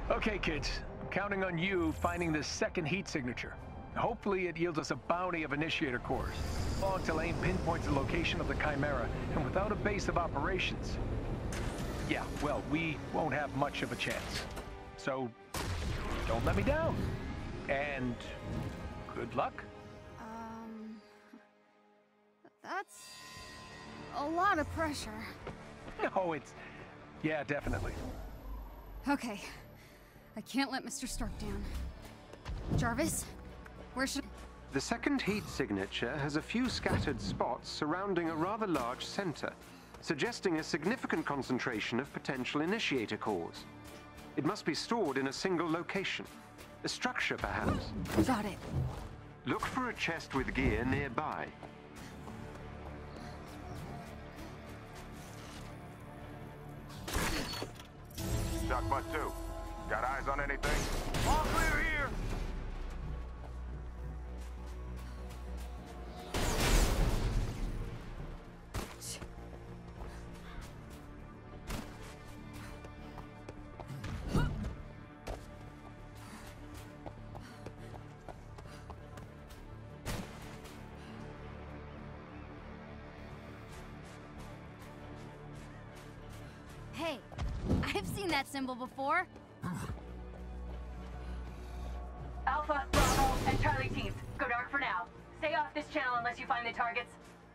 Okay, kids. I'm counting on you finding this second heat signature. Hopefully it yields us a bounty of initiator cores. Long till AIM pinpoints the location of the Chimera, and without a base of operations, yeah, well, we won't have much of a chance. So, don't let me down. And good luck. That's a lot of pressure. No, yeah, definitely. Okay. I can't let Mr. Stark down. Jarvis, where should... The second heat signature has a few scattered spots surrounding a rather large center, suggesting a significant concentration of potential initiator cores. It must be stored in a single location. A structure, perhaps. Got it. Look for a chest with gear nearby. Shock butt 2. Got eyes on anything? All clear here! Hey, I've seen that symbol before. Alpha, Bravo, and Charlie teams, go dark for now. Stay off this channel unless you find the targets.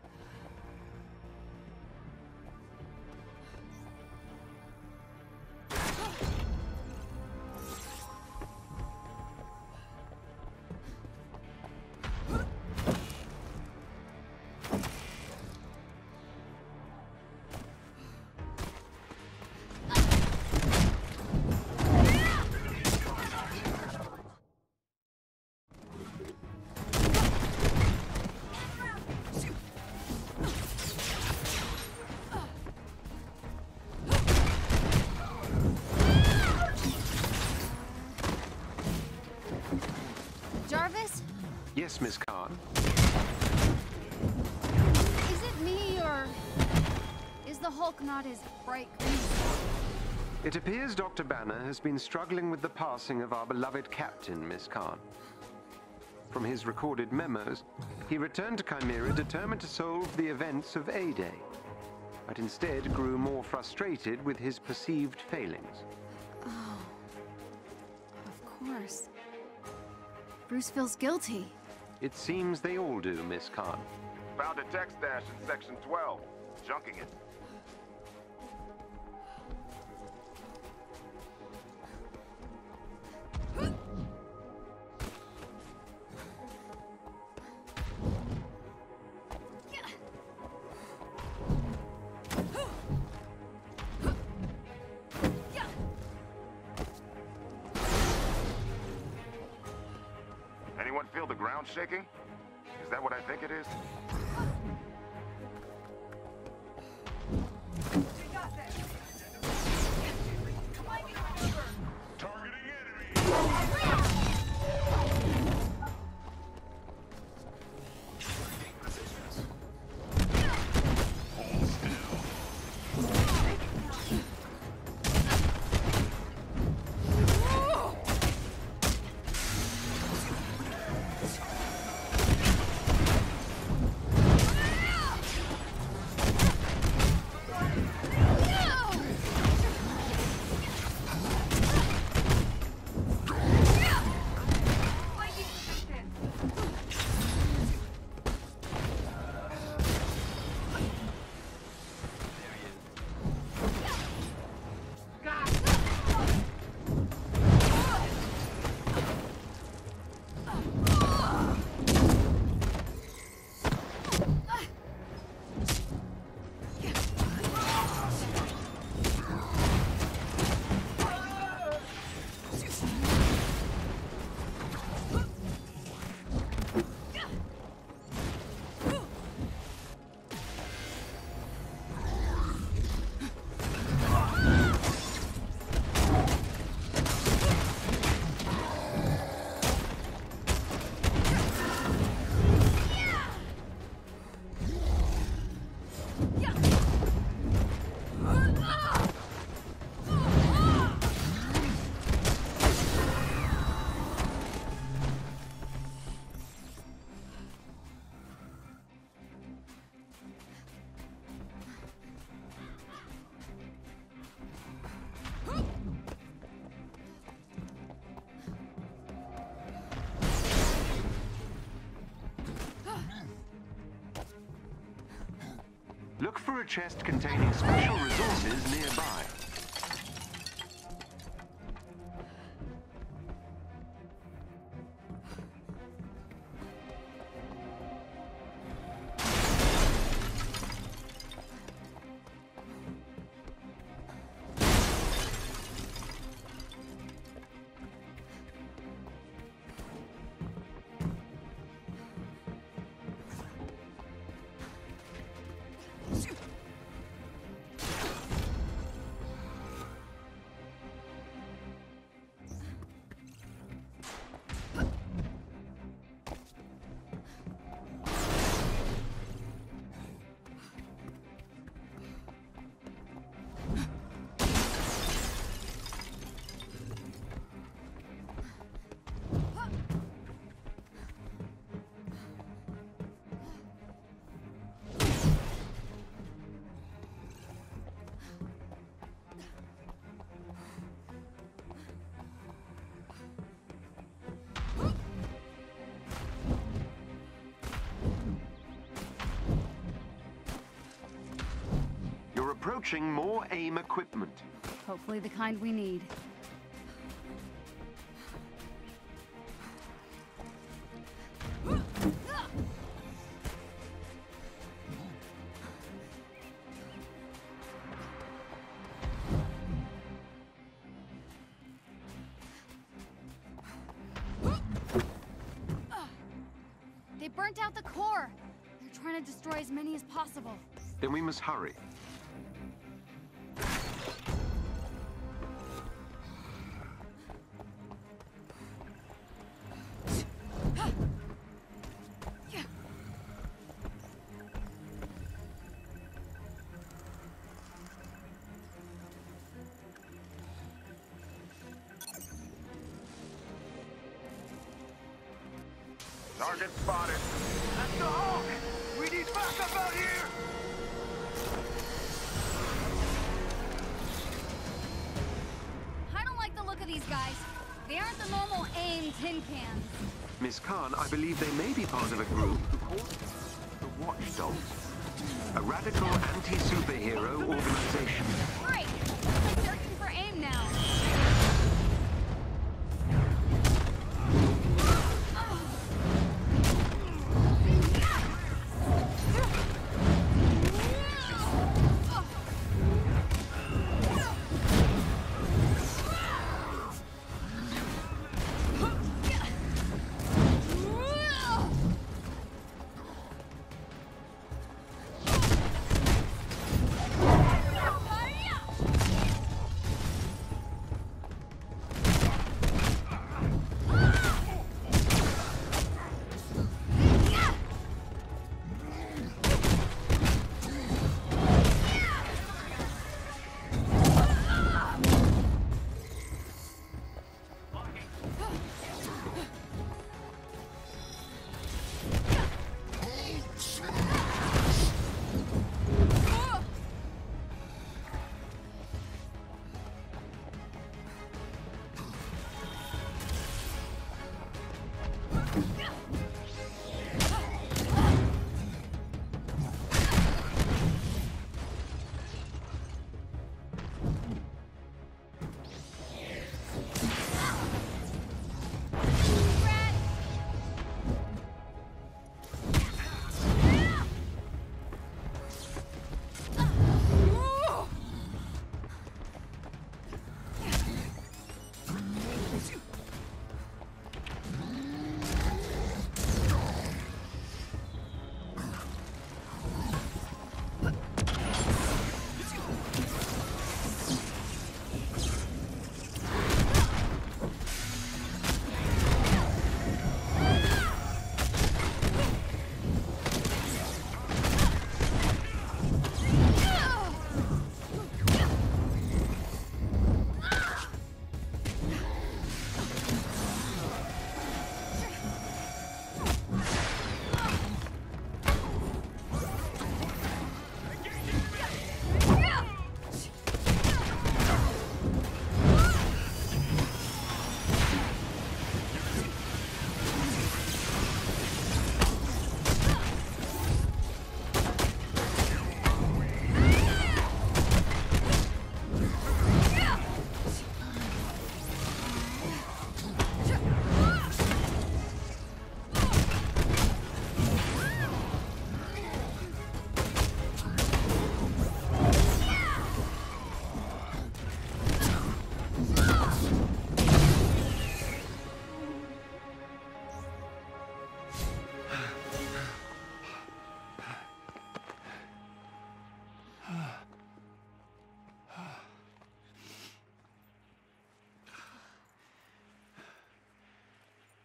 Jarvis? Yes, Miss Khan. Is it me, or is the Hulk not as bright green? It appears Dr. Banner has been struggling with the passing of our beloved captain, Miss Khan. From his recorded memos, he returned to Chimera determined to solve the events of A-Day, but instead grew more frustrated with his perceived failings. Oh, of course. Bruce feels guilty. It seems they all do, Miss Khan. Found a tech stash in Section 12. Junking it. Anyone feel the ground shaking? Is that what I think it is? a chest containing special resources nearby. You're approaching more AIM equipment. Hopefully the kind we need. They burnt out the core. They're trying to destroy as many as possible. Then we must hurry. Target spotted. That's the Hulk! We need backup out here! I don't like the look of these guys. They aren't the normal AIM tin cans. Miss Khan, I believe they may be part of a group called the Watchdogs, a radical anti-superhero organization. Great! Looks like searching for AIM now.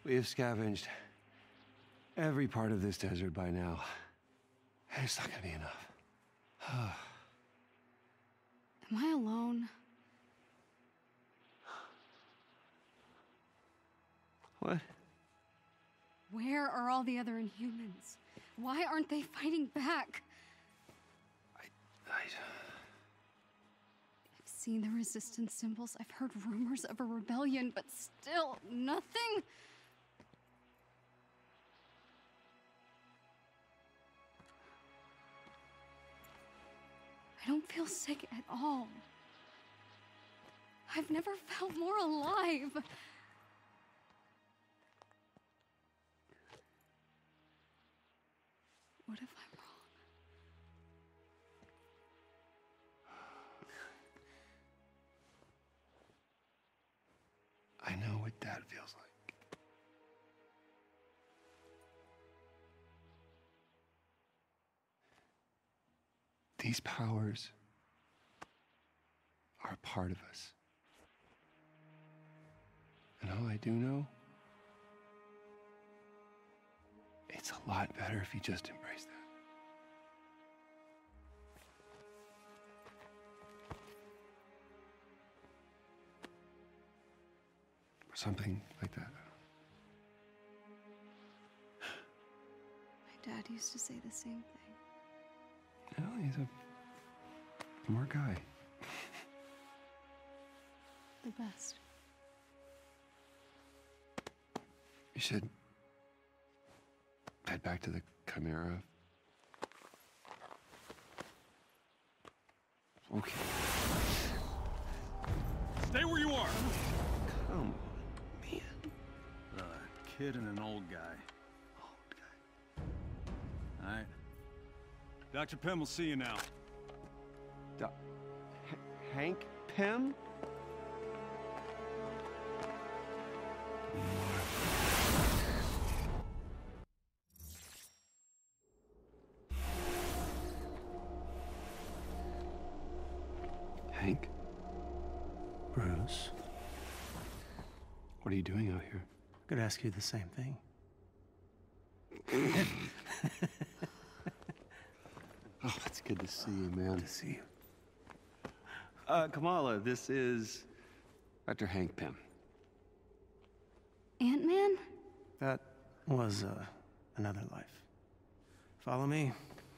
We have scavenged every part of this desert by now. It's not gonna be enough. Am I alone? What? Where are all the other Inhumans? Why aren't they fighting back? I've seen the resistance symbols. I've heard rumors of a rebellion, but still nothing. I don't feel sick at all. I've never felt more alive. What if I'm wrong? I know what Dad feels like. These powers are a part of us. And all I do know, it's a lot better if you just embrace that. Or something like that. My dad used to say the same thing. Well, he's a smart guy. The best. You should head back to the Chimera. Okay. Stay where you are! Come on, man. A kid and an old guy. Old guy. All right. Dr. Pym will see you now. Hank Pym? Hank? Bruce, What are you doing out here? I could ask you the same thing. Oh, it's good to see you, man. Good to see you. Kamala, this is... Dr. Hank Pym. Ant-Man? That was, another life. Follow me.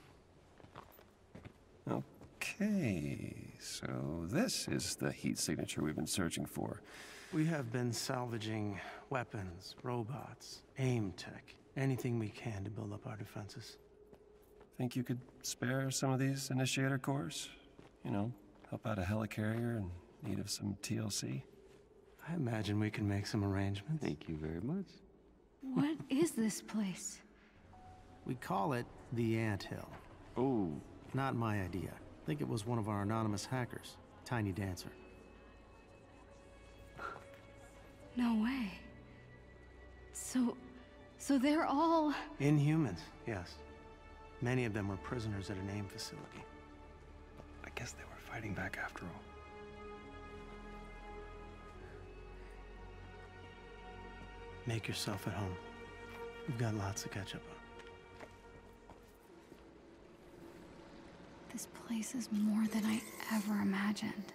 Okay, so this is the heat signature we've been searching for. We have been salvaging weapons, robots, aim tech, anything we can to build up our defenses. Think you could spare some of these initiator cores? You know, help out a helicarrier in need of some TLC? I imagine we can make some arrangements. Thank you very much. What is this place? We call it the Anthill. Oh, Not my idea. I think it was one of our anonymous hackers, Tiny Dancer. No way. So they're all... Inhumans, yes. Many of them were prisoners at an AIM facility. I guess they were fighting back after all. Make yourself at home. We've got lots to catch up on. This place is more than I ever imagined.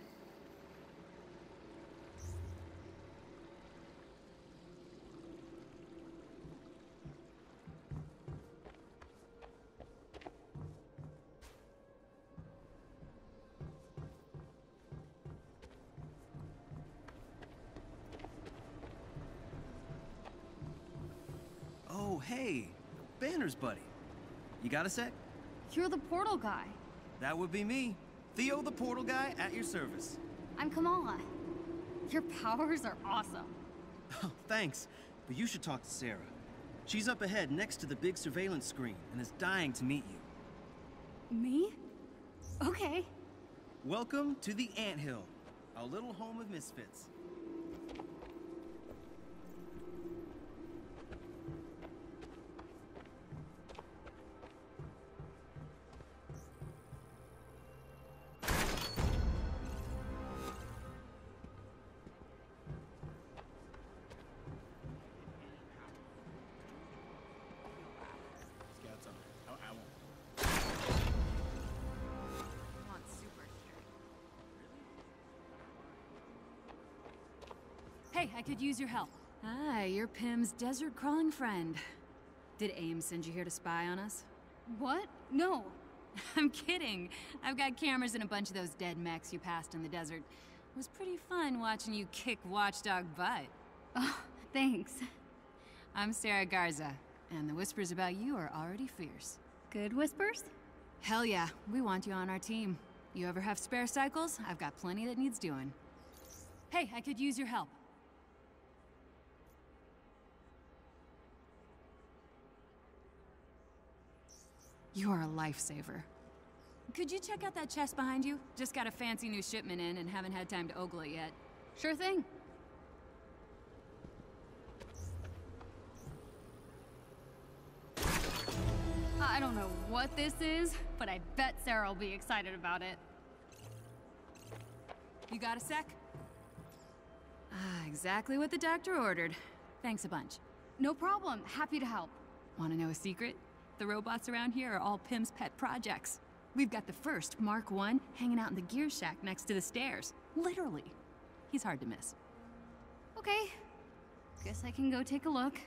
Oh, hey, Banner's buddy. You got a sec? You're the portal guy. That would be me. Theo the portal guy at your service. I'm Kamala. Your powers are awesome. Oh, thanks. But you should talk to Sarah. She's up ahead next to the big surveillance screen and is dying to meet you. Me? Okay. Welcome to the Anthill, our little home of misfits. Hey, I could use your help. Ah, you're Pym's desert-crawling friend. Did AIM send you here to spy on us? What? No. I'm kidding. I've got cameras in a bunch of those dead mechs you passed in the desert. It was pretty fun watching you kick Watchdog butt. Oh, thanks. I'm Sarah Garza, and the whispers about you are already fierce. Good whispers? Hell yeah, we want you on our team. You ever have spare cycles? I've got plenty that needs doing. Hey, I could use your help. You are a lifesaver. Could you check out that chest behind you? Just got a fancy new shipment in and haven't had time to ogle it yet. Sure thing. I don't know what this is, but I bet Sarah will be excited about it. You got a sec? Ah, exactly what the doctor ordered. Thanks a bunch. No problem. Happy to help. Want to know a secret? The robots around here are all Pym's pet projects. We've got the first, Mark I, hanging out in the gear shack next to the stairs. Literally. He's hard to miss. Okay. Guess I can go take a look.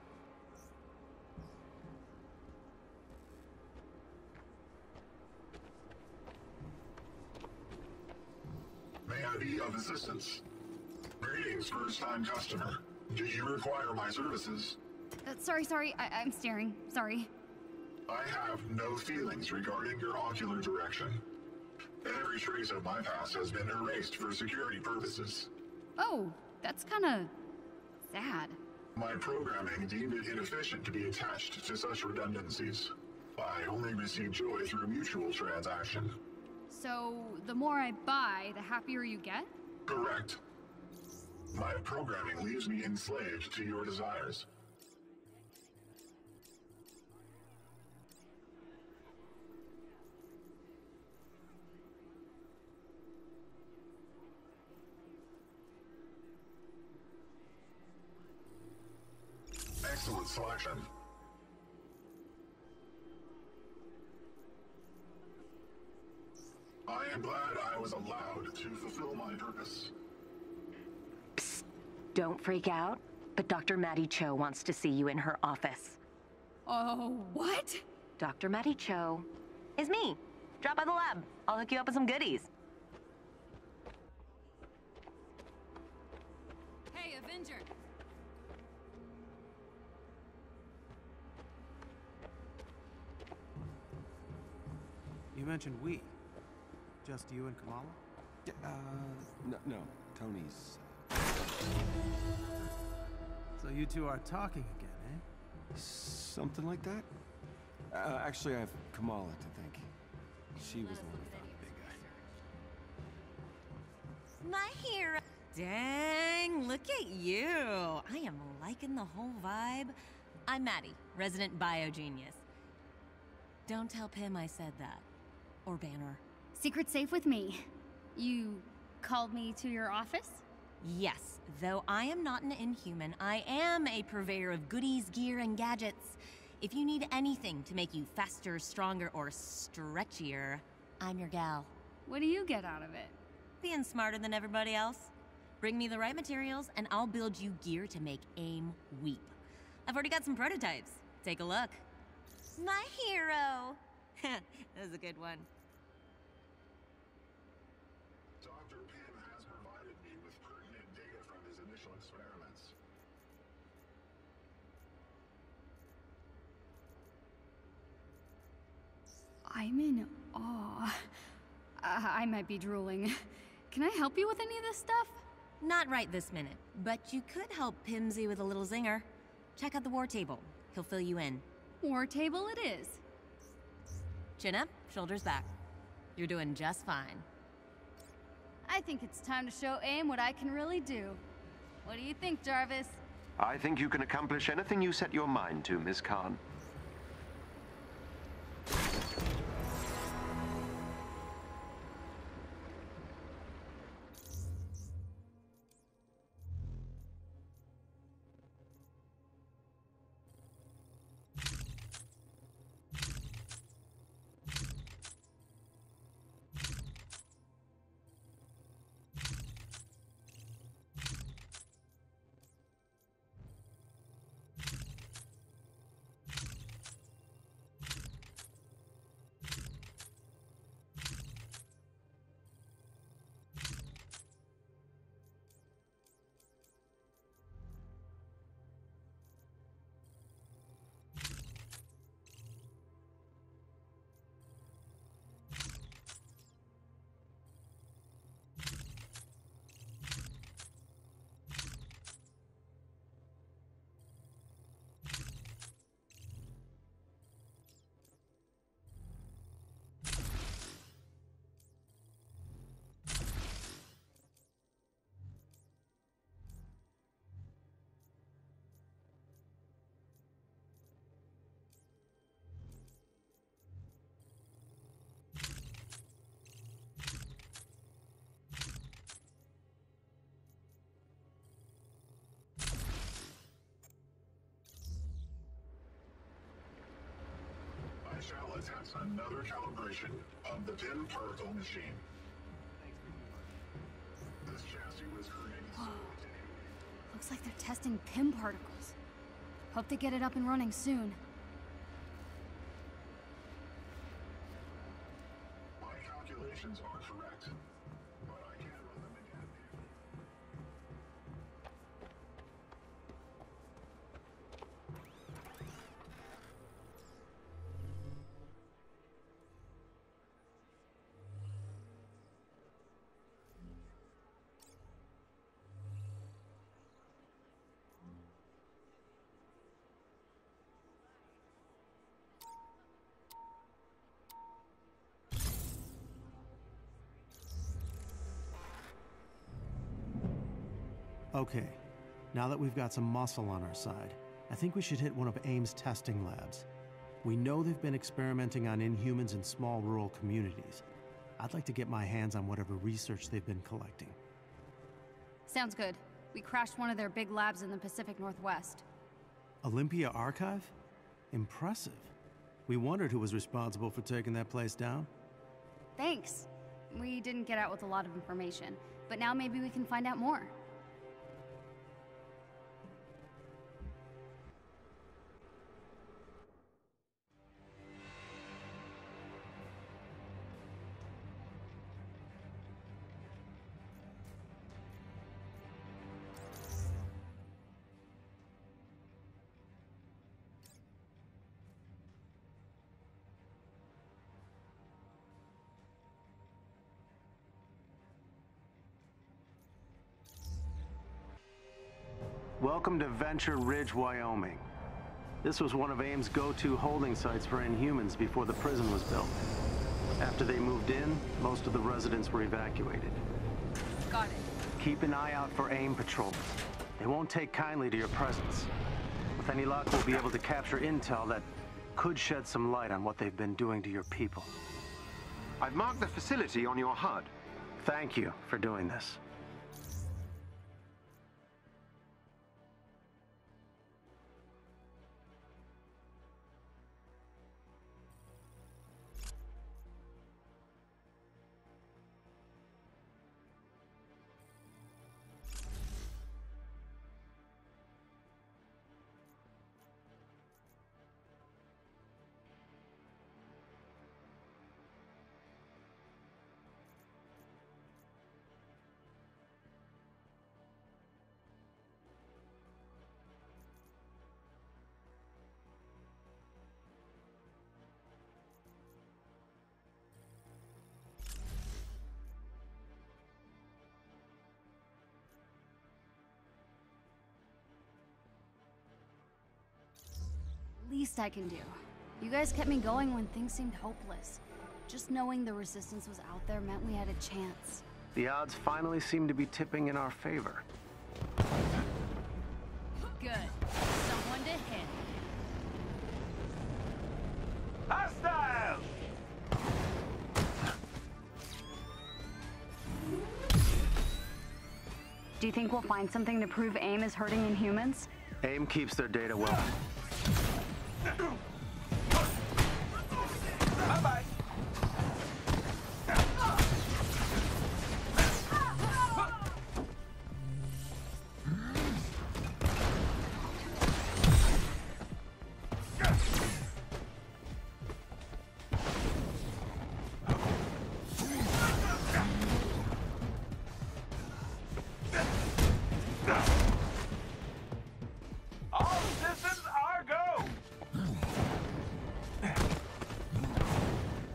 May I be of assistance? Greetings, first-time customer. Do you require my services? Sorry. I'm staring. Sorry. I have no feelings regarding your ocular direction. Every trace of my past has been erased for security purposes. Oh, that's kinda sad. My programming deemed it inefficient to be attached to such redundancies. I only receive joy through mutual transaction. So, the more I buy, the happier you get? Correct. My programming leaves me enslaved to your desires. Excellent selection. I am glad I was allowed to fulfill my purpose. Psst. Don't freak out, but Dr. Maddie Cho wants to see you in her office. Oh, what? Dr. Maddie Cho is me. Drop by the lab. I'll hook you up with some goodies. Hey, Avenger! You mentioned we. Just you and Kamala? Yeah, no, Tony's... So you two are talking again, eh? Something like that? Actually, I have Kamala to thank. She was the one who found the big guy. My hero. Dang, look at you. I am liking the whole vibe. I'm Maddie, resident biogenius. Don't tell Pym I said that. Or Banner. Secret safe with me. You called me to your office? Yes, though I am not an inhuman, I am a purveyor of goodies, gear, and gadgets. If you need anything to make you faster, stronger, or stretchier, I'm your gal. What do you get out of it? Being smarter than everybody else. Bring me the right materials, and I'll build you gear to make AIM weep. I've already got some prototypes. Take a look. My hero! That was a good one. Dr. Pym has provided me with pertinent data from his initial experiments. I'm in awe. I might be drooling. Can I help you with any of this stuff? Not right this minute, but you could help Pimsy with a little zinger. Check out the war table. He'll fill you in. War table it is. Chin up, shoulders back. You're doing just fine. I think it's time to show AIM what I can really do. What do you think, Jarvis? I think you can accomplish anything you set your mind to, Miss Khan. attempt another calibration of the PIM particle machine. This chassis was created. Whoa. Looks like they're testing PIM particles. Hope they get it up and running soon. My calculations are correct, but I can't run them again. Okay, now that we've got some muscle on our side, I think we should hit one of AIM's testing labs. We know they've been experimenting on Inhumans in small rural communities. I'd like to get my hands on whatever research they've been collecting. Sounds good. We crashed one of their big labs in the Pacific Northwest. Olympia Archive? Impressive. We wondered who was responsible for taking that place down. Thanks. We didn't get out with a lot of information, but now maybe we can find out more. Welcome to Venture Ridge, Wyoming. This was one of AIM's go-to holding sites for Inhumans before the prison was built. After they moved in, most of the residents were evacuated. Got it. Keep an eye out for AIM patrols. They won't take kindly to your presence. With any luck, we'll be able to capture intel that could shed some light on what they've been doing to your people. I've marked the facility on your HUD. Thank you for doing this. Least I can do. You guys kept me going when things seemed hopeless. Just knowing the Resistance was out there meant we had a chance. The odds finally seem to be tipping in our favor. Good. Someone to hit. Hostile! Do you think we'll find something to prove AIM is hurting Inhumans? AIM keeps their data well. Bye-bye. All systems are go!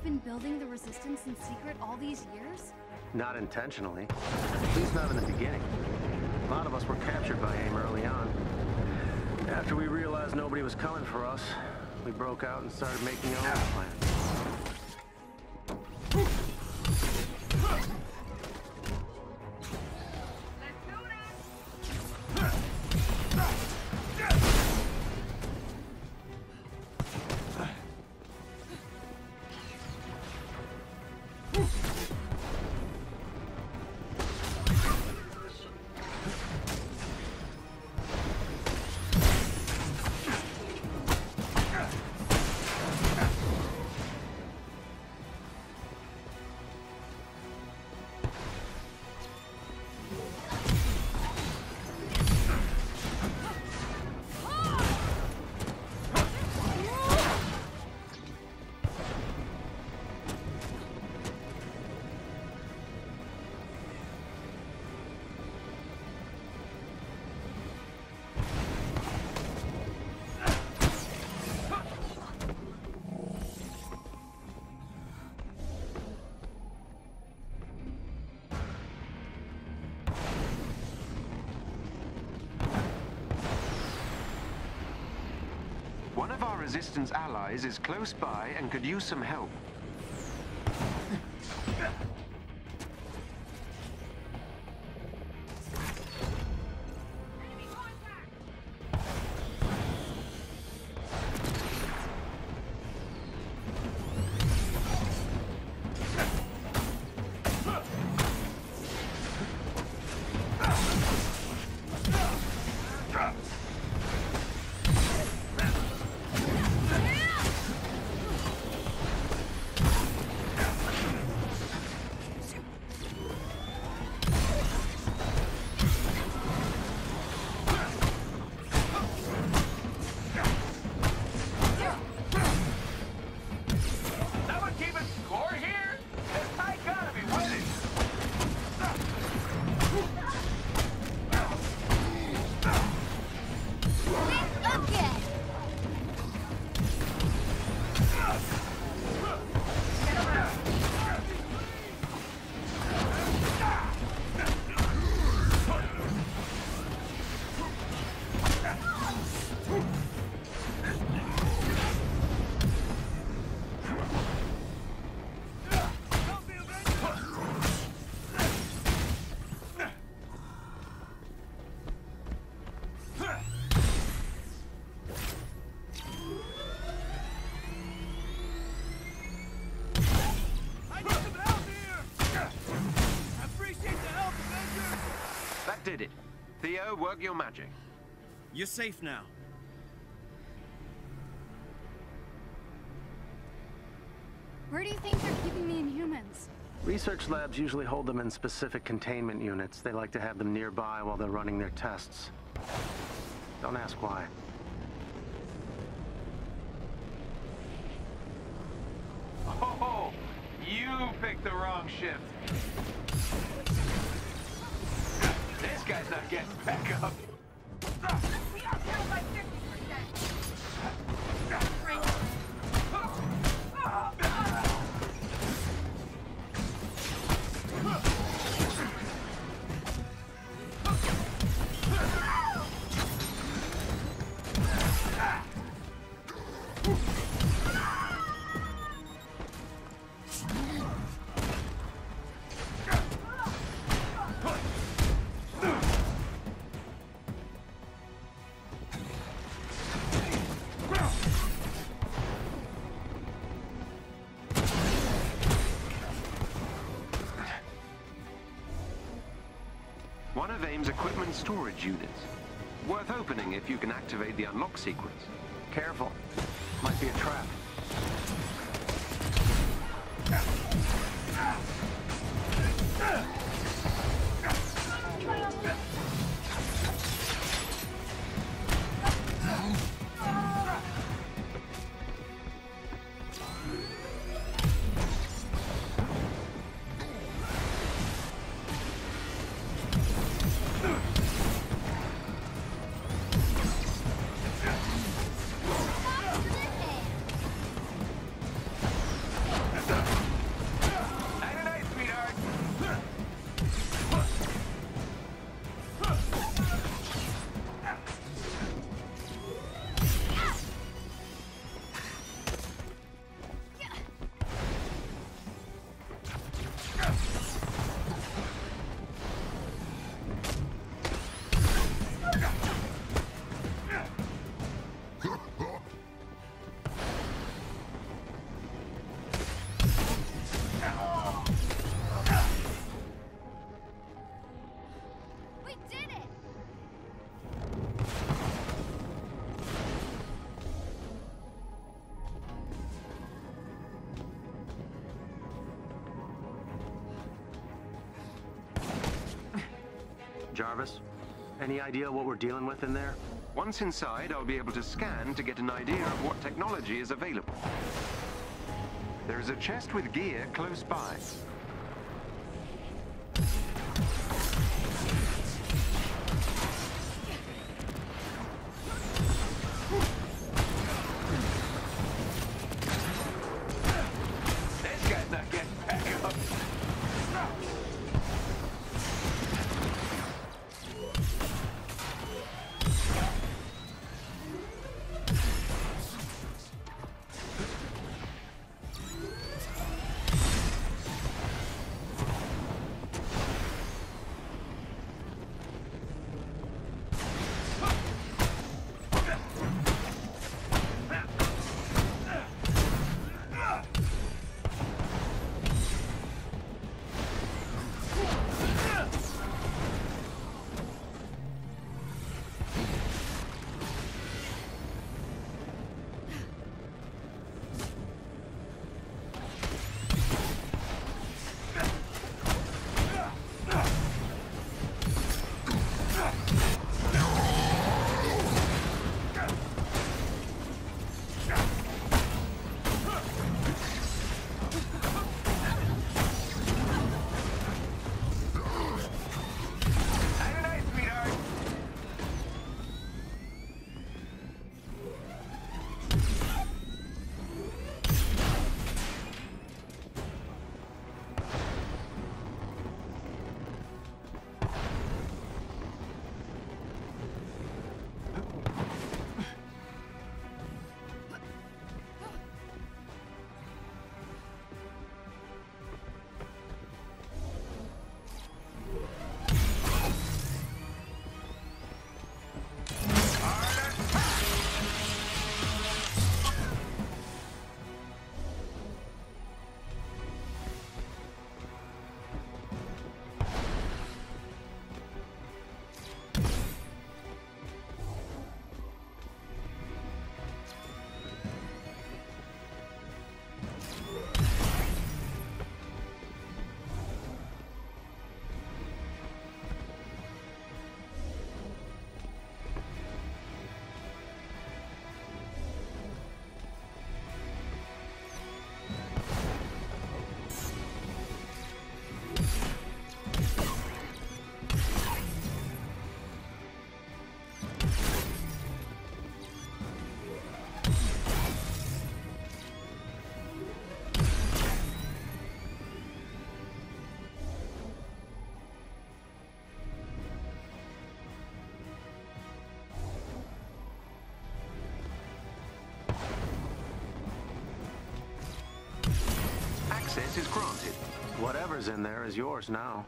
You've been building the Resistance in secret all these years? Not intentionally. At least not in the beginning. A lot of us were captured by AIM early on. After we realized nobody was coming for us, we broke out and started making our own plans. One of our Resistance allies is close by and could use some help. Did it. Theo, work your magic. You're safe now. Where do you think they're keeping the Inhumans? Research labs usually hold them in specific containment units. They like to have them nearby while they're running their tests. Don't ask why. Oh, you picked the wrong shift. This guy's not getting back up. We are killed by 50%. One of AIM's equipment storage units. Worth opening if you can activate the unlock sequence. Careful. Might be a trap. Jarvis? Any idea what we're dealing with in there? Once inside, I'll be able to scan to get an idea of what technology is available. There is a chest with gear close by. This guy's not getting back up. Access is granted. Whatever's in there is yours now.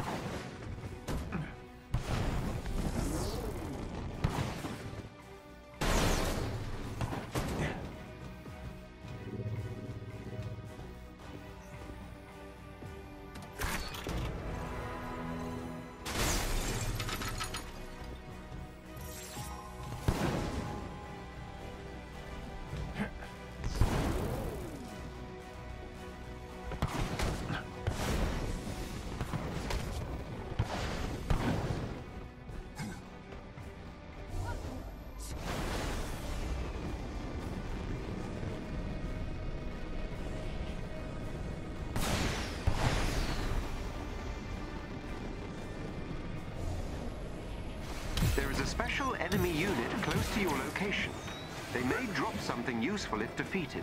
There is a special enemy unit close to your location. They may drop something useful if defeated.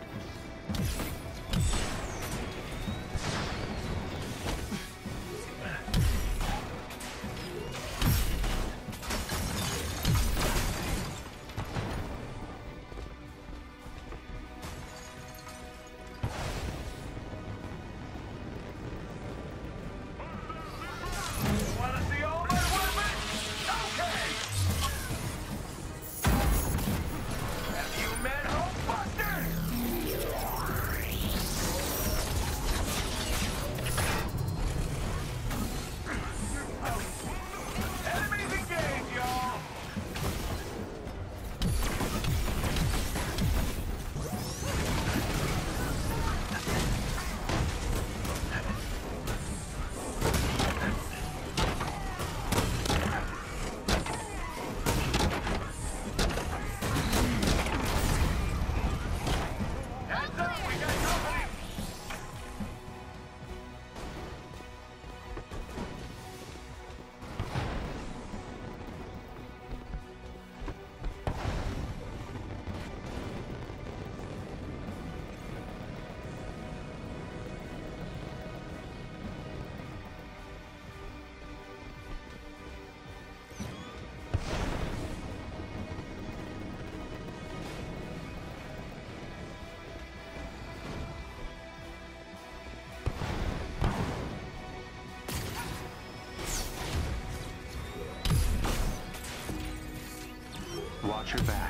Watch your back.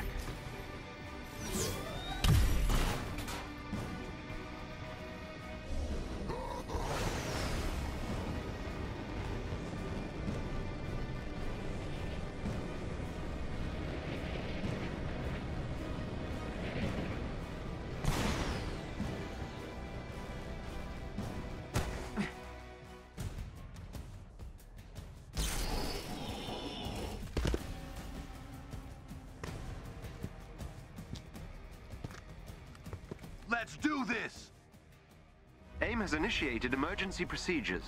Let's do this! AIM has initiated emergency procedures.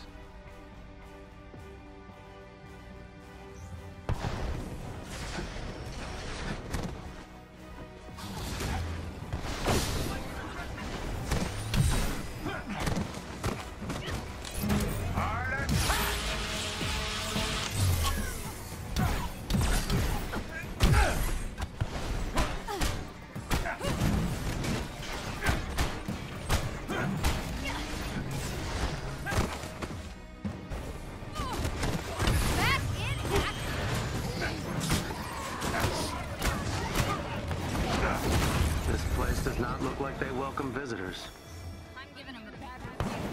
Does not look like they welcome visitors. I'm giving him a bad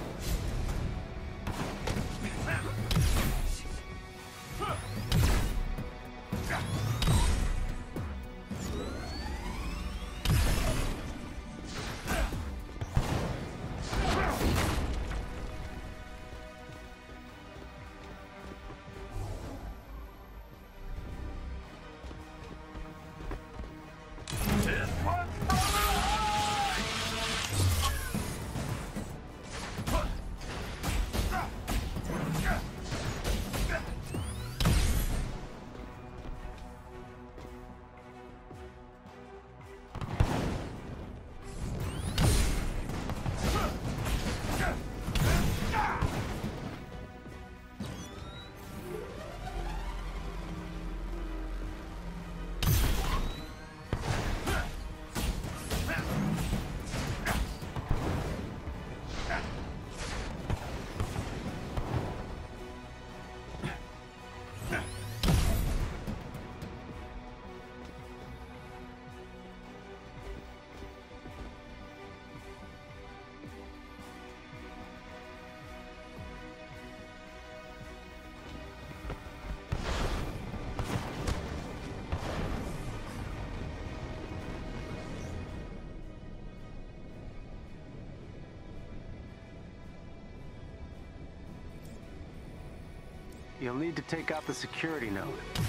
You'll need to take out the security node.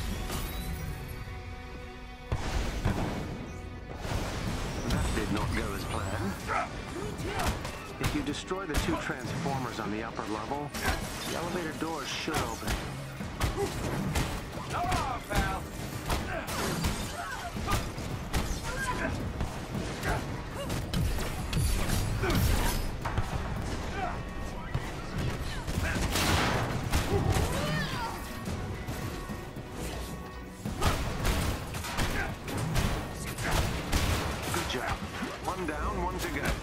That did not go as planned. If you destroy the two transformers on the upper level, the elevator doors should open. Come on, pal! Good job. One down, one to go.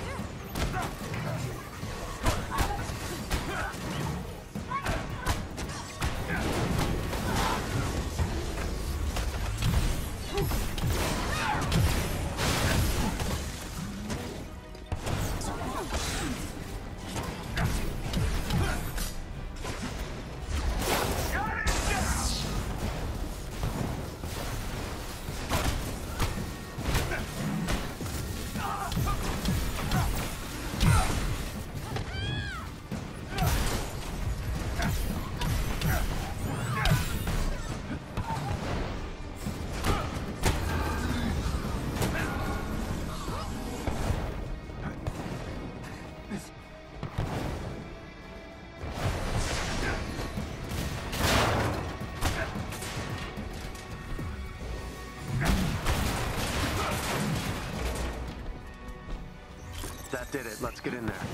That did it. Let's get in there.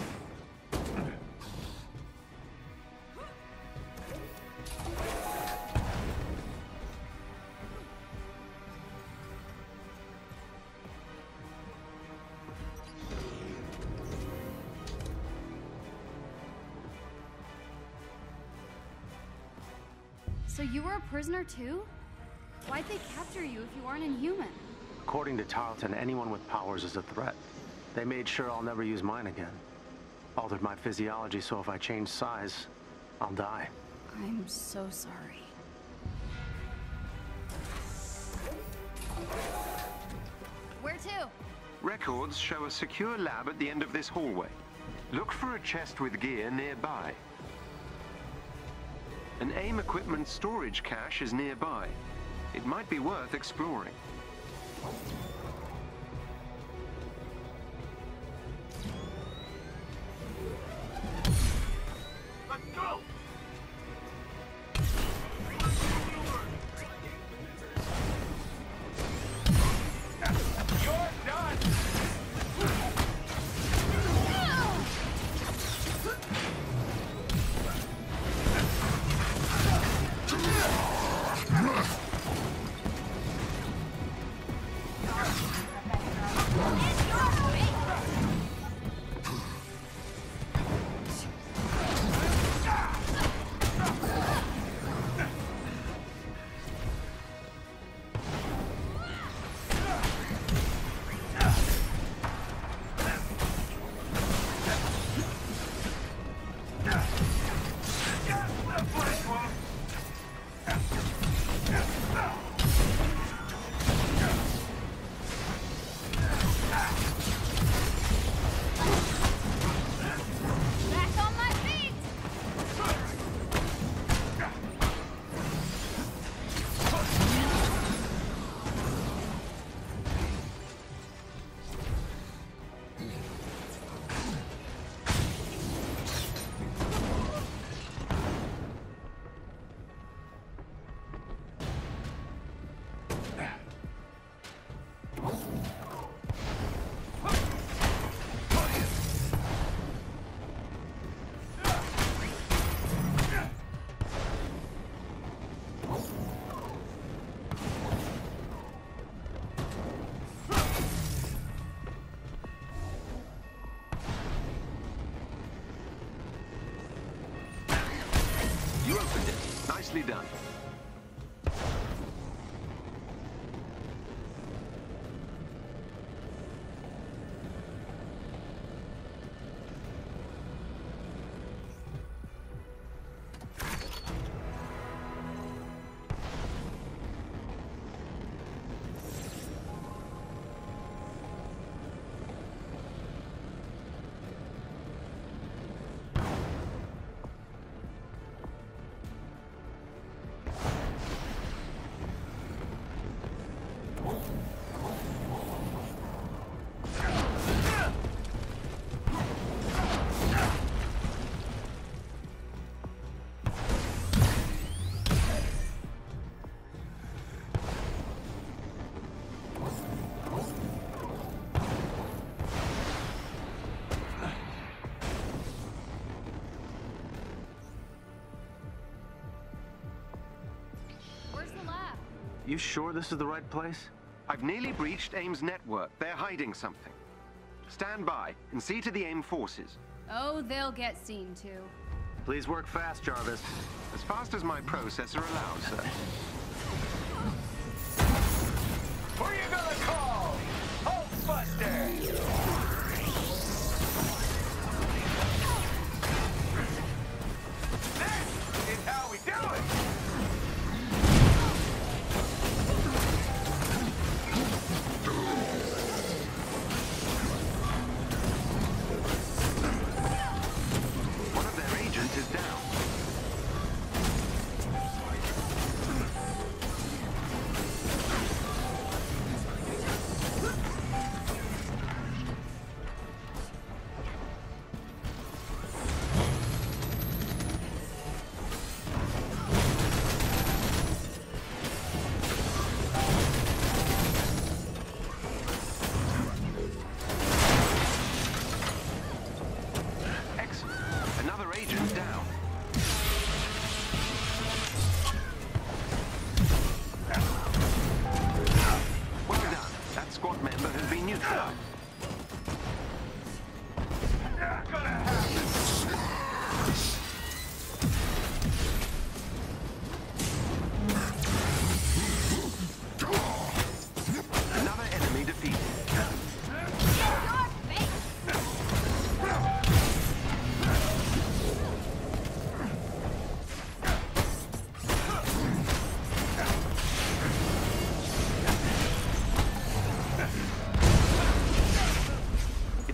So you were a prisoner too? Why'd they capture you if you aren't inhuman? According to Tarleton, anyone with powers is a threat. They made sure I'll never use mine again. Altered my physiology so if I change size, I'll die. I'm so sorry. Where to? Records show a secure lab at the end of this hallway. Look for a chest with gear nearby. An AIM equipment storage cache is nearby. It might be worth exploring. Let's go! You're done! You opened it. Nicely done. You sure this is the right place? I've nearly breached AIM's network. They're hiding something. Stand by and see to the AIM forces. Oh, they'll get seen to. Please work fast, Jarvis. As fast as my processor allows, sir. Who are you gonna call? Hulkbuster! This is how we do it! One of their agents is down.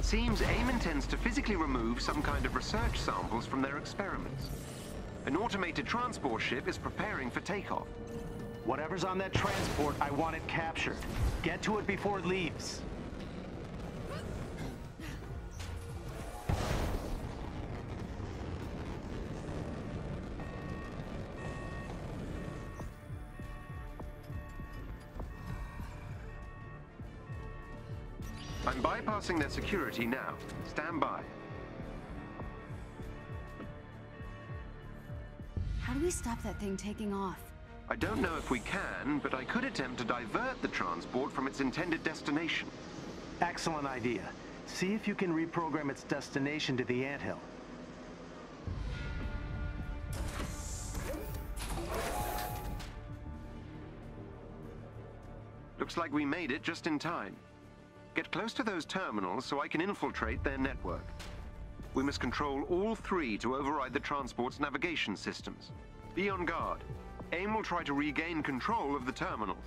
seems AIM intends to physically remove some kind of research samples from their experiments. An automated transport ship is preparing for takeoff. Whatever's on that transport, I want it captured. Get to it before it leaves. I'm bypassing their security now. Stand by. How do we stop that thing taking off? I don't know if we can, but I could attempt to divert the transport from its intended destination. Excellent idea. See if you can reprogram its destination to the anthill. Looks like we made it just in time. Get close to those terminals so I can infiltrate their network. We must control all three to override the transport's navigation systems. Be on guard. AIM will try to regain control of the terminals.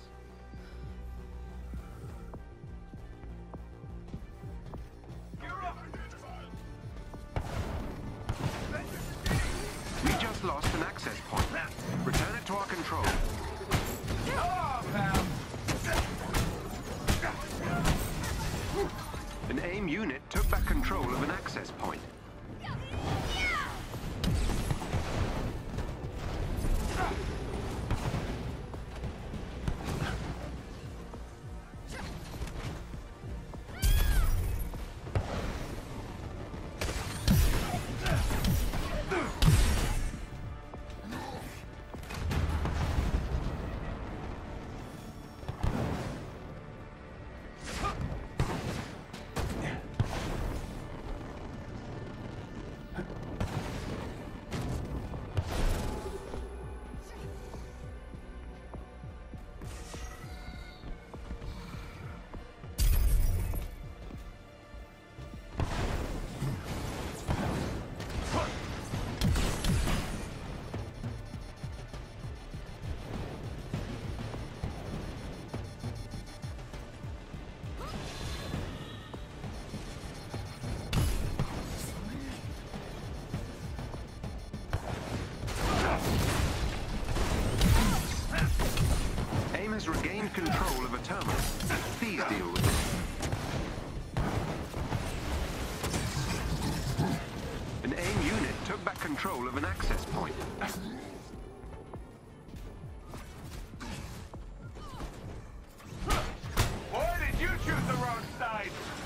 We just lost an access point. Return it to our control. An AIM unit took back control of an access point. Has regained control of a terminal. Please deal with it. An AIM unit took back control of an access point. Why did you choose the wrong side?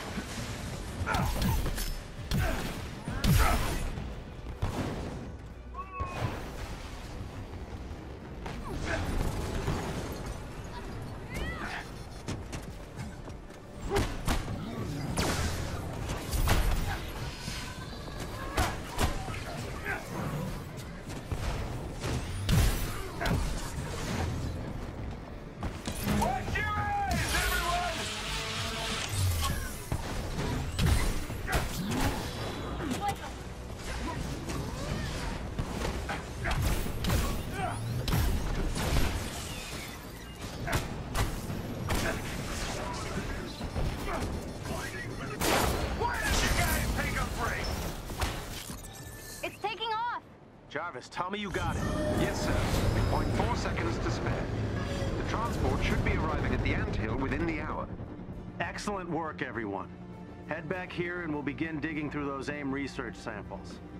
Jarvis, tell me you got it. Yes, sir. 0.4 seconds to spare. The transport should be arriving at the anthill within the hour. Excellent work, everyone. Head back here and we'll begin digging through those AIM research samples.